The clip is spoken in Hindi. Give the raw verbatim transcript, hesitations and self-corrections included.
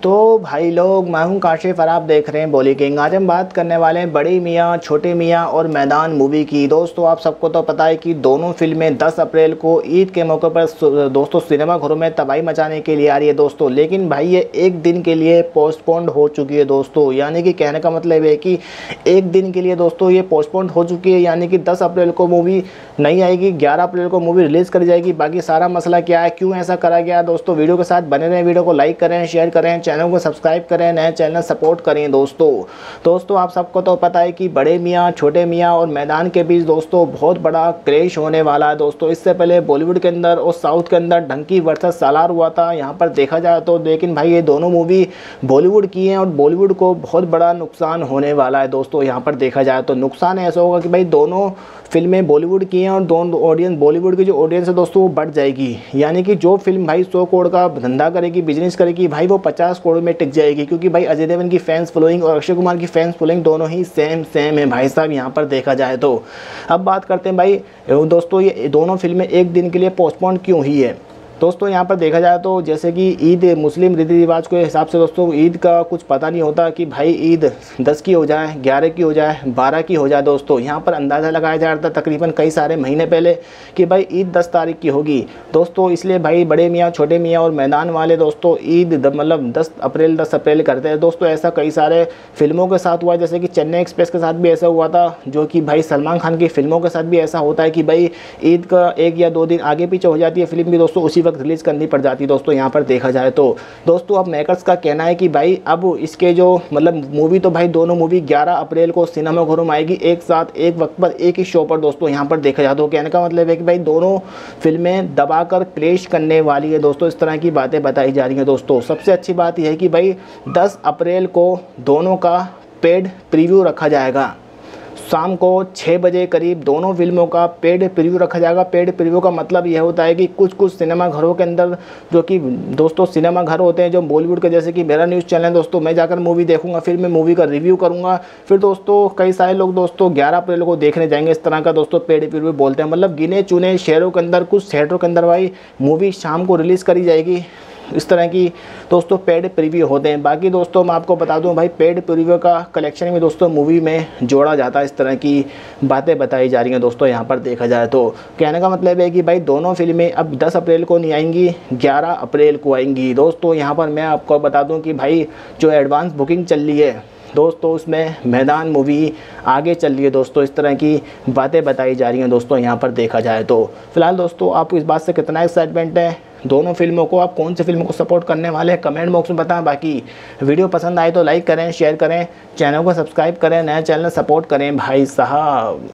तो भाई लोग, मैं हूं काशिफ और आप देख रहे हैं बॉली किंग। आज हम बात करने वाले हैं बड़ी मियाँ छोटे मियाँ और मैदान मूवी की। दोस्तों आप सबको तो पता है कि दोनों फिल्में दस अप्रैल को ईद के मौके पर दोस्तों सिनेमा घरों में तबाही मचाने के लिए आ रही है दोस्तों। लेकिन भाई ये एक दिन के लिए पोस्टपोन्ड हो चुकी है दोस्तों। यानी कि कहने का मतलब है कि एक दिन के लिए दोस्तों ये पोस्टपोन्ड हो चुकी है। यानी कि दस अप्रैल को मूवी नहीं आएगी, ग्यारह अप्रैल को मूवी रिलीज़ करी जाएगी। बाकी सारा मसला क्या है, क्यों ऐसा करा गया दोस्तों, वीडियो के साथ बने रहें। वीडियो को लाइक करें, शेयर करें, चैनल को सब्सक्राइब करें, नए चैनल सपोर्ट करें दोस्तों। दोस्तों आप सबको तो पता है कि बड़े मियाँ छोटे मियाँ और मैदान के बीच दोस्तों बहुत बड़ा क्लैश होने वाला है दोस्तों। इससे पहले बॉलीवुड के अंदर और साउथ के अंदर ढंकी वर्सेस सालार हुआ था यहाँ पर देखा जाए तो। लेकिन भाई ये दोनों मूवी बॉलीवुड की हैं और बॉलीवुड को बहुत बड़ा नुकसान होने वाला है दोस्तों। यहाँ पर देखा जाए तो नुकसान ऐसा होगा कि भाई दोनों फिल्में बॉलीवुड की हैं और दोनों ऑडियंस बॉलीवुड की जो ऑडियंस है दोस्तों वो बढ़ जाएगी। यानी कि जो फिल्म भाई सौ करोड़ का धंधा करेगी, बिजनेस करेगी, भाई वो पचास करोड़ में टिक जाएगी। क्योंकि भाई अजय देवगन की फैंस फॉलोइंग और अक्षय कुमार की फैंस फॉलोइंग दोनों ही सेम सेम है भाई साहब यहाँ पर देखा जाए तो। अब बात करते हैं भाई दोस्तों ये दोनों फिल्में एक दिन के लिए पोस्टपोन क्यों हुई है दोस्तों। यहाँ पर देखा जाए तो जैसे कि ईद मुस्लिम रीति रिवाज के हिसाब से दोस्तों ईद का कुछ पता नहीं होता कि भाई ईद दस की हो जाए, ग्यारह की हो जाए, बारह की हो जाए दोस्तों। यहाँ पर अंदाज़ा लगाया जा रहा था तकरीबन कई सारे महीने पहले कि भाई ईद दस तारीख की होगी दोस्तों। इसलिए भाई बड़े मियाँ छोटे मियाँ और मैदान वाले दोस्तों ईद मतलब दस अप्रैल दस अप्रैल करते हैं दोस्तों। ऐसा कई सारे फिल्मों के साथ हुआ, जैसे कि चेन्नई एक्सप्रेस के साथ भी ऐसा हुआ था, जो कि भाई सलमान खान की फिल्मों के साथ भी ऐसा होता है कि भाई ईद का एक या दो दिन आगे पीछे हो जाती है फिल्म भी दोस्तों, उसी रिलीज़ करनी पड़ जाती है दोस्तों यहाँ पर देखा जाए तो। दोस्तों अब मेकर्स का कहना है कि भाई अब इसके जो मतलब मूवी तो भाई दोनों मूवी ग्यारह अप्रैल को सिनेमा घरों में आएगी, एक साथ एक वक्त पर एक ही शो पर दोस्तों यहाँ पर देखा जाए तो। कहने का मतलब है कि भाई दोनों फिल्में दबाकर क्लैश करने वाली है दोस्तों। इस तरह की बातें बताई जा रही हैं दोस्तों। सबसे अच्छी बात यह है कि भाई दस अप्रैल को दोनों का पेड प्रीव्यू रखा जाएगा। शाम को छः बजे करीब दोनों फिल्मों का पेड प्रीव्यू रखा जाएगा। पेड प्रीव्यू का मतलब यह होता है कि कुछ कुछ सिनेमा घरों के अंदर, जो कि दोस्तों सिनेमा घर होते हैं जो बॉलीवुड के, जैसे कि मेरा न्यूज़ चैनल है दोस्तों, मैं जाकर मूवी देखूंगा, फिर मैं मूवी का रिव्यू करूंगा। फिर दोस्तों कई सारे लोग दोस्तों ग्यारह अप्रैल को देखने जाएंगे। इस तरह का दोस्तों पेड प्रीव्यू बोलते हैं। मतलब गिने चुने शहरों के अंदर, कुछ थिएटरों के अंदर भाई मूवी शाम को रिलीज़ करी जाएगी। इस तरह की दोस्तों पेड प्रीव्यू होते हैं। बाकी दोस्तों मैं आपको बता दूं भाई पेड प्रीव्यू का कलेक्शन में दोस्तों मूवी में जोड़ा जाता है। इस तरह की बातें बताई जा रही हैं दोस्तों यहाँ पर देखा जाए तो। कहने का मतलब है कि भाई दोनों फिल्में अब दस अप्रैल को नहीं आएंगी, ग्यारह अप्रैल को आएंगी दोस्तों। यहाँ पर मैं आपको बता दूँ कि भाई जो एडवांस बुकिंग चल रही है दोस्तों उसमें मैदान मूवी आगे चल रही है दोस्तों। इस तरह की बातें बताई जा रही हैं दोस्तों यहाँ पर देखा जाए तो। फिलहाल दोस्तों आपको इस बात से कितना एक्साइटमेंट है दोनों फिल्मों को, आप कौन सी फिल्मों को सपोर्ट करने वाले हैं कमेंट बॉक्स में बताएं। बाकी वीडियो पसंद आए तो लाइक करें, शेयर करें, चैनल को सब्सक्राइब करें, नया चैनल सपोर्ट करें भाई साहब।